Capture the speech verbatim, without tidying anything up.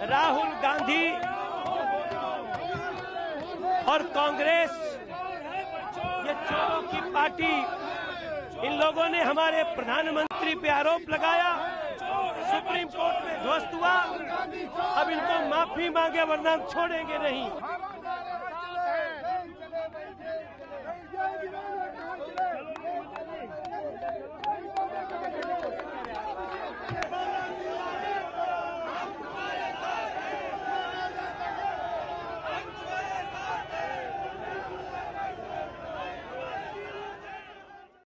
राहुल गांधी और कांग्रेस, ये चोरों की पार्टी, इन लोगों ने हमारे प्रधानमंत्री पे आरोप लगाया, सुप्रीम कोर्ट में ध्वस्त हुआ। अब इनको माफी मांगे वरना छोड़ेंगे नहीं।